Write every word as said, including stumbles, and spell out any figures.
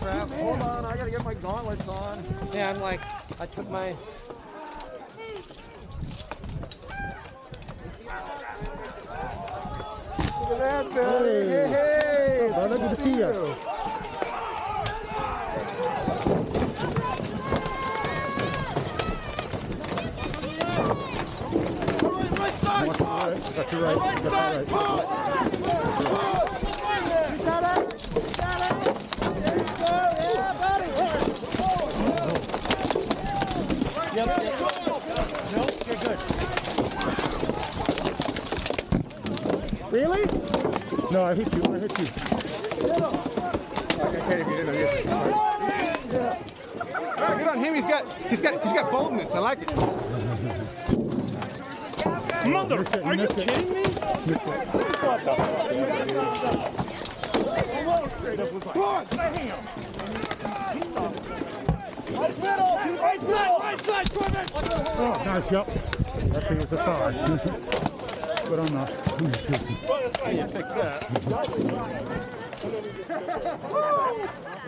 crap. Hold on, I gotta get my gauntlets on. Yeah, I'm like, I took my... Look at that, Billy. Hey, hey. Brother, good to see you. Got you right. Got you right. You got it? You got it? There you go. Yeah, buddy. Yep, yep. Nope, you're good. Really? No, I hit you. I hit you. Okay, if you didn't know, yes. All right, good on him. He's got, he's got, he's got boldness. I like it. Mother, are you kidding me? Oh, nice, yep. That thing is a thigh. But I'm not. You fix that.